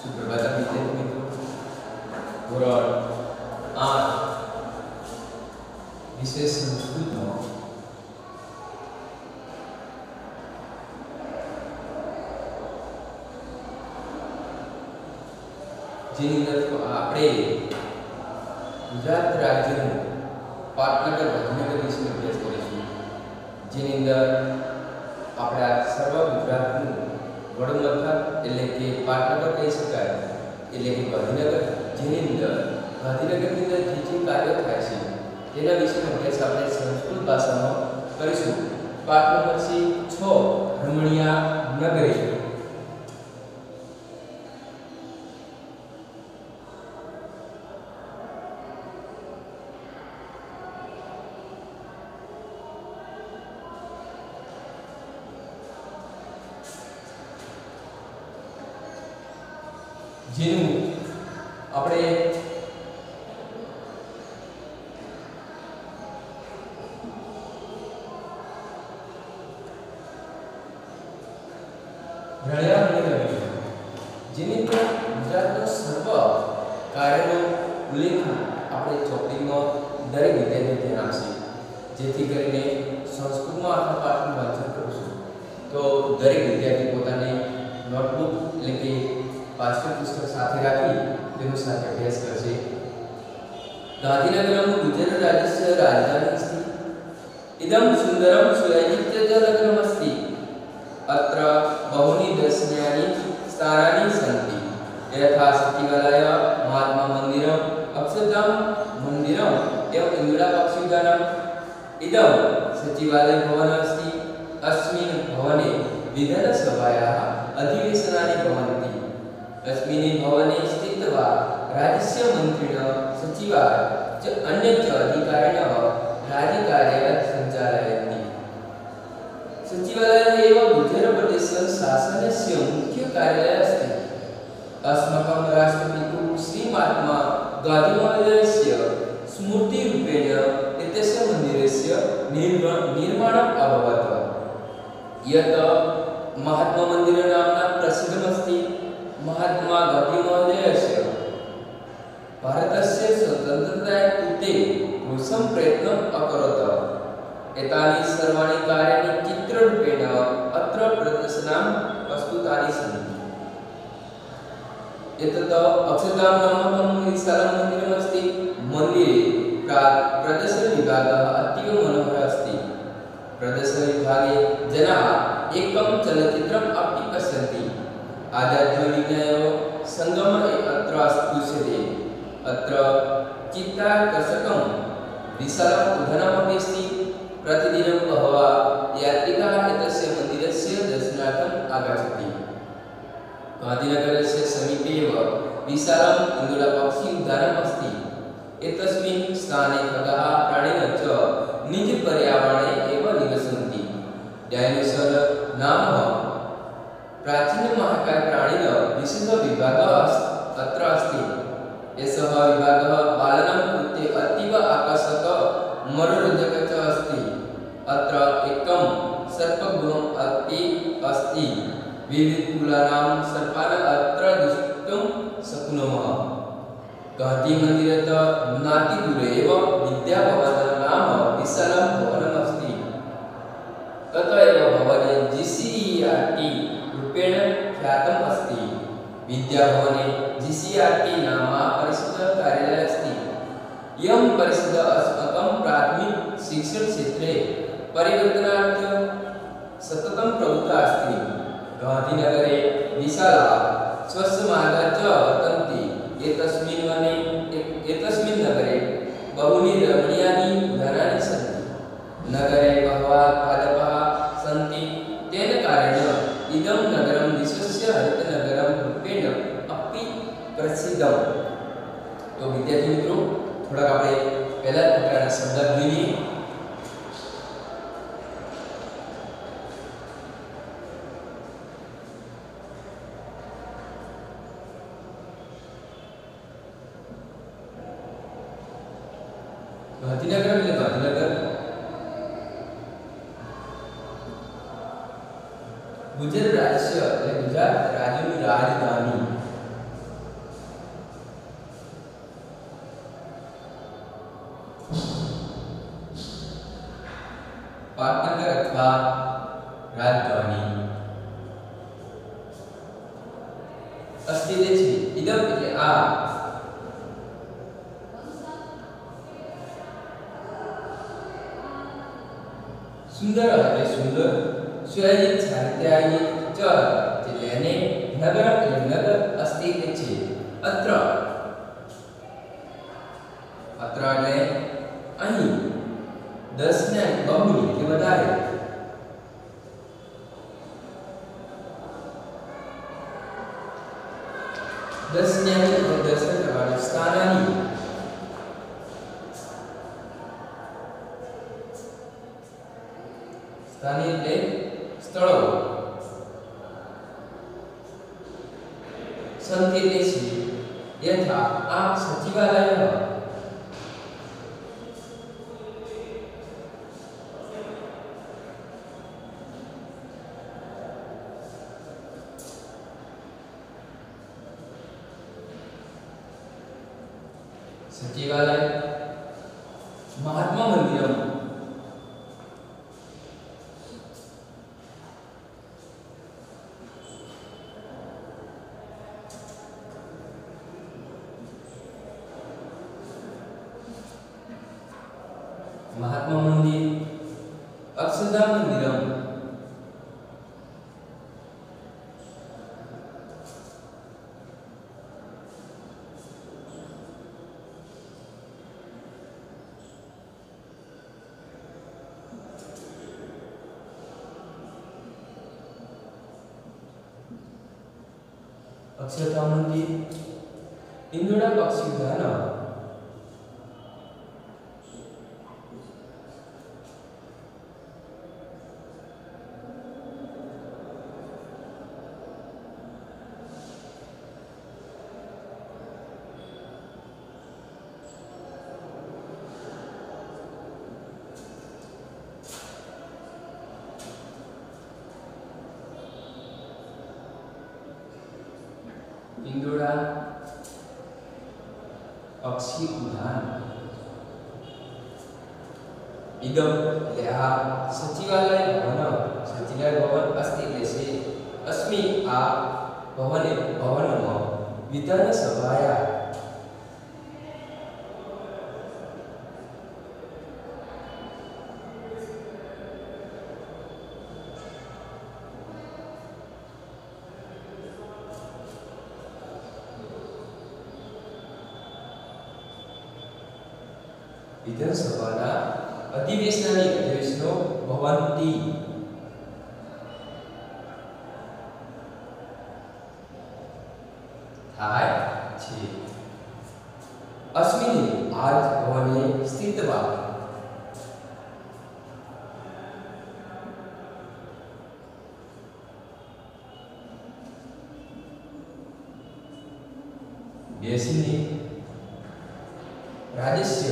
સુપ્રભાત વિદ્યાર્થી મિત્રો, ધોરણ 8 વિષય સંસ્કૃતનો જેની અંદર આપણે ગુજરાત રાજ્યનું પાટનગર ગાંધીનગર વિશે અભ્યાસ કરીશું, જેની અંદર આપણા સર્વ ગુજરાતનું વડમથક એટલે કે પાટનગર કહી શકાય, એટલે કે ગાંધીનગર, જેની અંદર ગાંધીનગરની અંદર જે જે કાર્યો થાય છે તેના વિશેનો અભ્યાસ આપણે સંસ્કૃત ભાષામાં કરીશું. પાઠ નંબર 6 રમણીયા નગરે. જેનું આપણે જેની અંદર ગુજરાતનો સર્વ કાર્યનો ઉલ્લેખ આપણે ચોપડીમાં દરેક વિદ્યાર્થી ધ્યાન આપશે, જેથી કરીને સંસ્કૃતમાં આખા પાઠનું વાંચન કરશું તો દરેક વિદ્યાર્થી પોતાની નોટબુક એટલે કે પાઠ્યપુસ્તક સાથે રાખી તેનો સાથે અભ્યાસ કરશે. ગાંધીનગરમ ગુજરાત રાજ્યસ્ય રાજધાની અસ્તિ. ઇદમ સુંદરમ સુયોજિતનગરમ અસ્તિ. અત્ર બહૂની દર્શનીયાની સ્થાનાની સન્તિ. यथा सचिवालय, महात्मा मंदिरम, अक्षरधाम मंदिरम एवं इंदिरा पक्षीदानम. इदम सचिवालय भवन अस्ति. अस्मिन् भवने विधान सभायाः अधिवेशनानि भवन्ति. अस्मिन् भवने स्थित्वा राज्यस्य मन्त्रिणः सचिवाः च अन्य च अधिकारिणः राज्यकार्यं सञ्चालयन्ति. सचिवालयः एव गुजरातप्रदेशस्य शासनस्य मुख्य कार्यालयः अस्ति. अस्माकं राष्ट्रपितुः श्री महात्मा गान्धीमहोदयस्य स्मृतिरूपेण एतस्य मन्दिरस्य निर्माणम् अभवत्, यत् महात्मा मंदिर नाम्ना प्रसिद्धमस्ति. महात्मा गान्धीमहोदयस्य भारतस्य स्वतन्त्रतायै कृते भूषं प्रयत्नम् अकरोत्. एतानि सर्वाणि कार्याणि चित्ररूपेण अत्र प्रदर्शनं प्रस्तुतानि सन्ति. एतत् अक्षरधाम नामकं विशालं मन्दिरमस्ति. मन्दिरे प्रदर्शनविभागः अतीव मनोहरः अस्ति. प्रदर्शनविभागे जनाः एकं चलचित्रम् अपि पश्यन्ति. आध्यात्मविज्ञानयोः सङ्गमः अत्र दृश्यते. अत्र चित्ताकर्षकं विशालम् उद्यानमपि अस्ति. प्रतिदिनं बहवः यात्रिकाः एतस्य मन्दिरस्य दर्शनार्थम् आगच्छन्ति. गान्धीनगरस्य समीपे एव विशालम् इंदुरपक्षी उद्यानम् अस्ति. एतस्मिन् स्थाने खगाः प्राणिनः च निजपर्यावरणे एव निवसन्ति. डायनोसर नामः प्राचीनमहाकाय प्राणिनः विशेषः विभागः अत्र अस्ति. एषः विभागः बालानां कृते अतीव आकर्षकः मनोरञ्जकः च अस्ति. अत्र एकं सर्पगृहम् अपि अस्ति. विविधकुलानां सर्पान् अत्र द्रष्टुं शक्नुमः. गान्धी मन्दिरतः नातिदूरे एव विद्याभवनं नाम विशालं भवनम् अस्ति. अत एव भवने GCERT रूपेण ख्यातम् अस्ति. विद्याभवने GCERT नाम परिषदकार्यालयः अस्ति. इयं परिषद् अस्माकं प्राथमिक शिक्षणक्षेत्रे परिवर्तनार्थं सततं प्रवृत्ता अस्ति. गान्धीनगरे विशालाः स्वच्छमार्गाः च वर्तन्ते. एतस्मिन् नगरे बहूनि रमणीयानि उद्यानानि सन्ति. नगरे बहवः पादपाः सन्ति. तेन कारणेन इदं नगरं विश्वस्य हरितनगरं रूपेण अपि प्रसिद्धम्. तो विद्यार्थी मित्रों, थोड़ा આપણે પહેલા પ્રકારના શબ્દ જોઈએ. ગાંધીનગર એટલે ગાંધીનગર ગુજરાત રાજ્ય એટલે ગુજરાત રાજ્યની રાજધાની अथवा राजधानी अस्तित्व छे इदम એટલે આ सुंदर એટલે સુંદર સુયોજિત સાહિત્યાયિત ચર એટલે એને નગર એટલે નગર અસ્તિત્વ છે અત્ર અત્ર એટલે અહીં 10 ને બહુની કે વધારે 10 ને એટલે 10 કરવાનું સ્થાનની स्थानीय એટલે સ્થળો સંતિ એટલે છે यथा આ સચિવાલય सचिवालय महात्मा मंदिरम महात्मा मंदिर अक्षरधाम मंदिरम अक्षरधाम मंदिर इंदोरा पक्षी उद्यान इंदोरा पक्षी उद्यान इदम એટલે આ સચિવાલય ભવન અસ્તિત્વ છે अस्मि आ भवनमा विधानसभाया विधानसभाना अधिवेशनो भवन्ति थाय छे अस्मिन् आज भवने स्थित्वा बेसिने राज्यस्य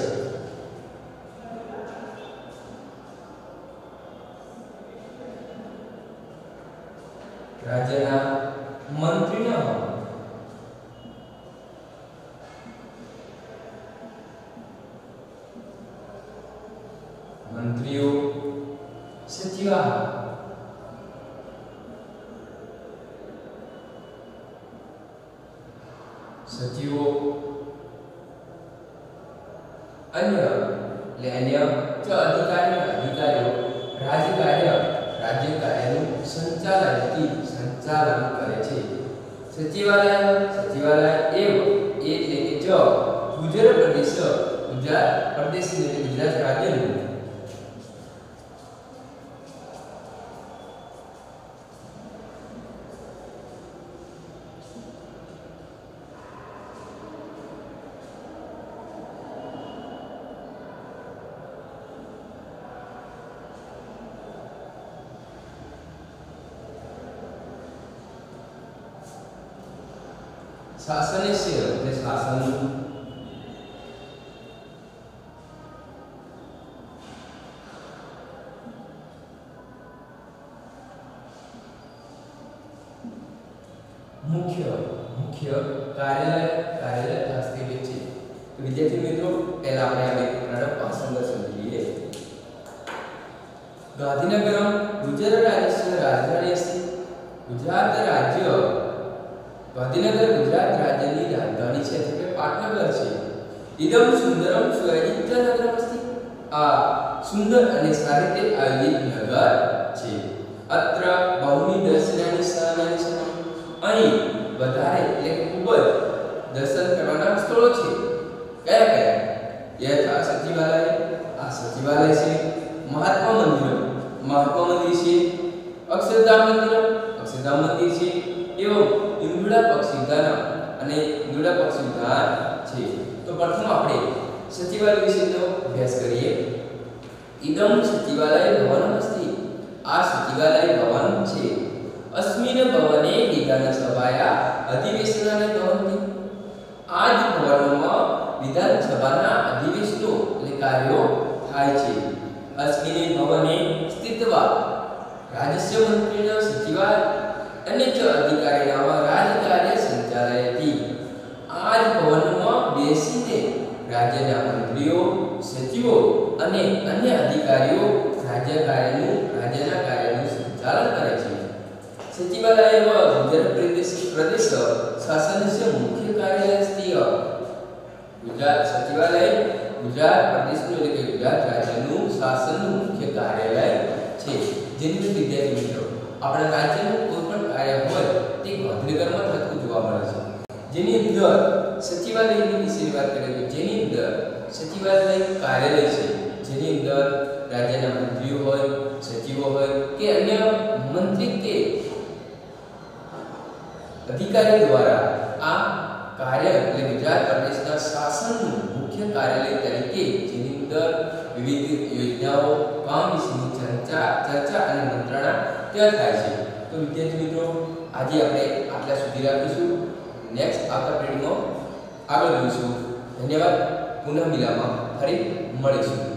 राज्यना मंत्रीना मंत्रियों सचिवा सचिवों अन्य च अधिकारियों राज्य कार्यનું संचालन करे छे सचिवालय एव એટલે કે ગુજરાત પ્રદેશ એટલે ગુજરાત રાજ્યનું शासनस्य એટલે શાસન मुख्य कार्यालय हस्ते છે વિદ્યાર્થી મિત્રો પહેલા આપણે આ બે પ્રકારના ભાષાંતર સમજીએ गांधीनगरम गुजरात राज्यस्य राजधानी अस्ति। गुजरात राज्य गांधीनगर गुजरात राज्यની રાજધાની છે એટલે કે પાટનગર છે। इदम सुंदरम सुयोजित नगरम अस्ति। आ सुंदर અને સારી રીતે આયોજિત નગર છે। અત્ર બહુની દર્શનાની સ્થાનાની છે। અહીં વધારે એટલે ખૂબ જ દર્શન કરવાના સ્થળો છે। કયા કયા? यथा सचिवालय, आ सचिवालय છે। महात्मा मंदिर છે। अक्षरधाम मंदिर છે। एवं इंदुड़ा पक्षीदान અને इंदुड़ा पक्षीदान છે। तो प्रथम આપણે सचिवालय વિશેનો અભ્યાસ કરીએ। इदम सचिवालय भवनम् अस्ति। आ सचिवालय भवन છે। अस्मिन् भवने विधानसभाया अधिवेशनानि भवन्ति। आ જ ભવનમાં વિધાનસભાના અધિવેશનો એટલે કાર્યો થાય છે। अस्मिन् भवने स्थित्वा राज्यस्य मन्त्रिणः सचिवाः अन्य च अधिकारिणः राजकार्य संचालयति। आ જ ભવનમાં બેસીને રાજ્યના મંત્રીઓ, સચિવો અને અન્ય અધિકારીઓ રાજ્યના કાર્યનું સંચાલન કરે છે। સચિવાલયः ગુજરાત પ્રદેશ શાસનस्य મુખ્ય કાર્યાલય अस्ति। ગુજરાત સચિવાલય ગુજરાત પ્રદેશનું એટલે કે ગુજરાત રાજ્યનું શાસનનું મુખ્ય કાર્યાલય છે। જેની અંદર વિદ્યાર્થી મિત્રો આપણા રાજ્યનું કોઈ પણ કાર્ય હોય તે ગાંધીનગરમાં થતું જોવા મળે છે। જેની અંદર સચિવાલયની વિશેની વાત કરીએ તો જેની અંદર સચિવાલય કાર્યાલય છે, જેની અંદર રાજ્યના મંત્રીઓ હોય, સચિવો હોય કે અન્ય મંત્રી કે અધિકારી દ્વારા આ કાર્ય એટલે ગુજરાત પ્રદેશના શાસનનું મુખ્ય કાર્યાલય તરીકે જેની અંદર વિવિધ યોજનાઓ, કામ વિશેની ચર્ચા અને મંત્રણા ત્યાં થાય છે। તો વિદ્યાર્થી મિત્રો આજે આપણે આટલા સુધી રાખીશું। નેક્સ્ટ આવતા પીરિયડમાં આગળ જોઈશું। ધન્યવાદ। પુનઃ મિલામાં ફરી મળીશું।